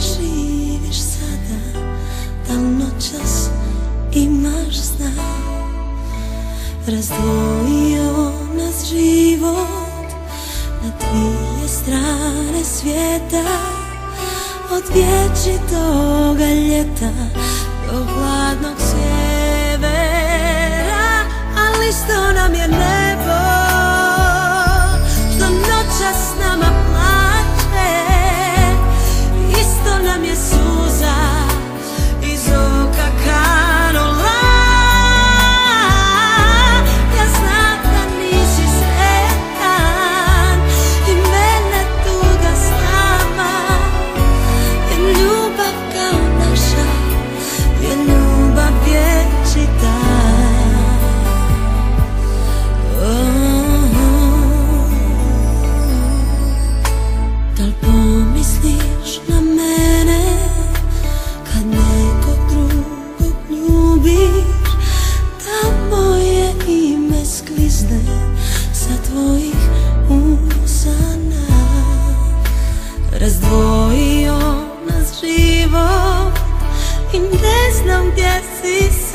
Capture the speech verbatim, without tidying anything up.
živiš sada, da li noćas imaš sna? Razdvojio nas život na dvije strane svijeta, od vječitoga ljeta do hladnog sjevera, ali isto nam je nebo što noćas s nama plače, isto nam je suza iz oka kanula. Ja znam da nisi sretan i mene tuga s nama, jer ljubav kao naša je ljubav vječita. Da li pomisliš na mene kad nekog drugog ljubiš, da moje ime sklizne sa tvojih usana? Razdvojio nas život i ne znam gdje si